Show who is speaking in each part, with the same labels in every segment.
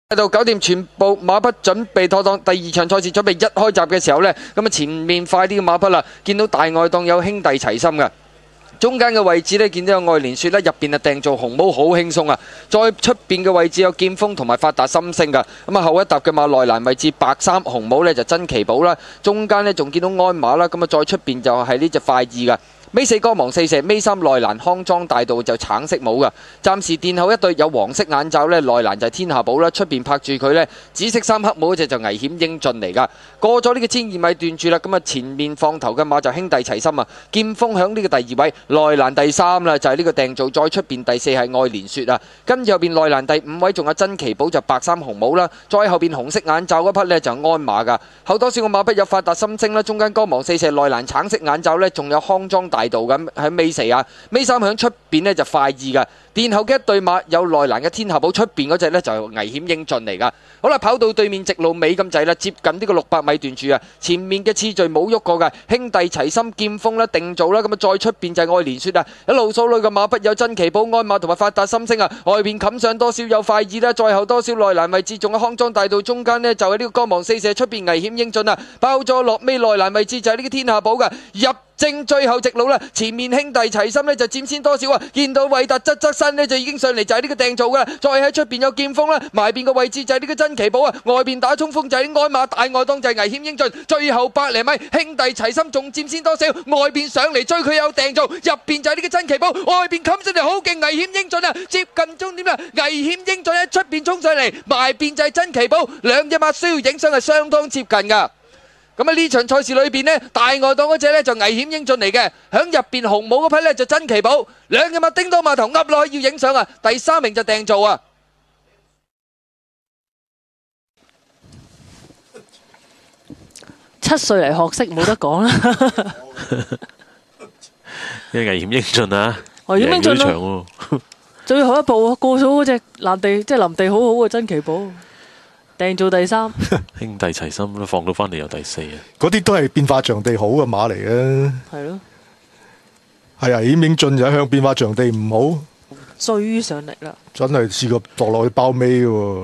Speaker 1: 喺度9點全部馬匹準備妥當，第二場賽事準備一開閘嘅時候呢，咁啊前面快啲嘅馬匹啦，見到大外檔有兄弟齊心嘅。中間嘅位置呢，見到有愛蓮雪呢，入邊啊訂做紅帽好輕鬆啊！再出邊嘅位置有劍鋒同埋發達心聲噶，咁啊後一搭嘅馬內欄位置白衫紅帽呢，就真奇寶啦，中間呢，仲見到鞍馬啦，咁啊再出邊就係呢隻快意噶。尾四光芒四射，尾三內欄康莊大道就橙色帽噶，暫時殿後一對有黃色眼罩呢，內欄就係天下寶啦，出邊拍住佢呢，紫色衫黑帽嗰隻就危險英俊嚟噶。過咗呢個1200米段住啦，咁啊前面放頭嘅馬就兄弟齊心啊，劍鋒響呢個第二位，內欄第三啦，就係呢個訂造，再出邊第四係愛蓮雪啊，跟住後邊內欄第5位仲有真奇寶就白衫紅帽啦，再後邊紅色眼罩嗰匹呢，就鞍馬噶，後多少個馬匹有發達心聲啦，中間光芒四射，內欄橙色眼罩呢，仲有康莊大道咁喺尾四啊，尾三響出邊呢就快意噶，殿後嘅一對馬有內欄嘅天下寶，出邊嗰隻呢就危險英俊嚟噶。好啦，跑到對面直路尾咁滯啦，接近呢個600米段處啊，前面嘅次序冇喐過嘅，兄弟齊心劍鋒啦定做啦，咁啊再出邊就係愛蓮雪啊，一路數裏嘅馬匹有真奇寶鞍馬同埋發達心聲啊，外邊冚上多少有快意啦，再後多少內欄位置仲有康莊大道，中間呢就係呢個光芒四射，出邊危險英俊啊，包咗落尾內欄位置就係呢個天下寶噶，入正最後直路啦，前面兄弟齊心呢就佔先多少啊，見到韋達側身呢就已經上嚟就係呢個訂造噶啦，再喺出邊有劍鋒啦，埋邊個位置就係呢個真奇寶啊，外邊打衝鋒就係鞍馬，大外檔就係危險英俊，最後100厘米兄弟齊心仲佔先多少，外邊上嚟追佢有訂造，入邊就係呢個真奇寶，外邊冚上嚟好勁危險英俊啊，接近終點啦，危險英俊喺出邊衝上嚟，埋邊就係真奇寶，兩隻馬需要影相係相當接近噶。咁啊呢場賽事裏邊呢，大外檔嗰隻呢就危險英俊嚟嘅，響入邊紅帽嗰匹呢就真奇寶，兩隻馬叮當馬頭噏落去要影相啊，第3名就訂造啊。
Speaker 2: 7歲嚟學識冇得講啦，
Speaker 3: 危險英俊啊，
Speaker 2: 危險英俊
Speaker 3: 咯，
Speaker 2: 咯，最後一步過咗嗰隻藍地，即係臨地好好嘅真奇寶。訂做第3，
Speaker 3: 兄弟齊心都放到翻嚟有第4啊！
Speaker 4: 嗰啲都係變化場地好嘅馬嚟嘅，
Speaker 2: 係咯，
Speaker 4: 係啊，險英進就向變化場地唔好，
Speaker 2: 追上嚟啦！
Speaker 4: 真係試過墮落去包尾喎。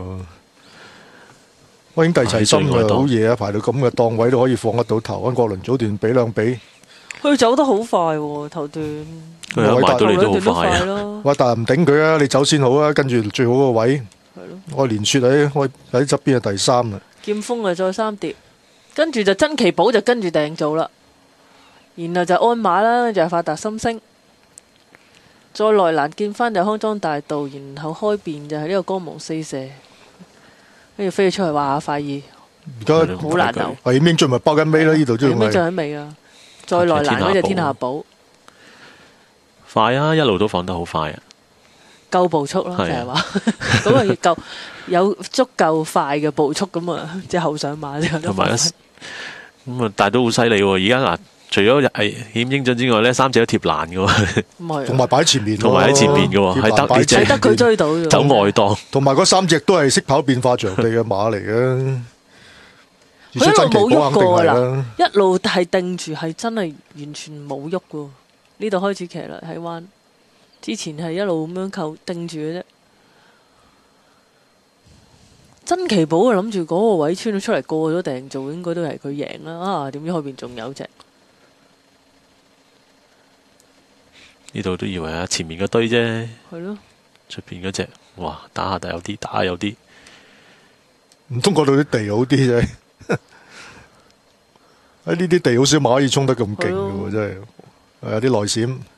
Speaker 4: 兄弟齊心啊，好嘢啊！排到咁嘅檔位都可以放得到頭，安國倫早段比兩比，
Speaker 2: 佢走得好快喎，頭段，
Speaker 3: 佢埋到嚟都好快
Speaker 2: 咯。
Speaker 4: 喂，但係唔頂佢啊！你走先好啊，跟住最好個位。愛蓮雪喺側邊係第3啦，
Speaker 2: 劍鋒啊再3碟，跟住就真奇寶就跟住訂做啦，然後就鞍馬啦，就係發達心聲，再內欄見翻就康莊大道，然後開邊就係呢個光芒四射，跟住飛咗出去話快意，
Speaker 4: 而家
Speaker 2: 好難留。
Speaker 4: 危險英俊咪包緊尾啦，呢度都
Speaker 2: 險英俊喺尾啊，再內欄嗰隻天下寶，
Speaker 3: 快啊，一路都放得好快啊！
Speaker 2: 夠步速咯，就係話咁啊，要夠有足夠快嘅步速咁啊，即係後上馬之後都快。
Speaker 3: 咁啊，但係都好犀利喎！而家嗱，除咗係險英俊之外咧，3隻都貼欄嘅喎，
Speaker 4: 同埋擺喺前面，
Speaker 3: 同埋喺前面嘅喎，
Speaker 2: 係得佢追到嘅，
Speaker 3: 走外檔。
Speaker 4: 同埋嗰3隻都係識跑變化場地嘅馬嚟嘅，
Speaker 2: 佢一路冇喐過啦，一路係定住，係真係完全冇喐嘅。呢度開始騎啦，喺彎。之前係一路咁樣扣定住嘅啫，真奇寶啊諗住嗰個位穿咗出嚟過咗訂做，應該都係佢贏啦。啊，點知後邊仲有隻？
Speaker 3: 呢度都以為啊前面嗰堆啫，
Speaker 2: 係咯，
Speaker 3: 出邊嗰隻哇打下有啲，打下有啲，
Speaker 4: 唔通嗰度啲地好啲啫？喺呢啲地好少馬可以衝得咁勁嘅喎，真係有啲內閃。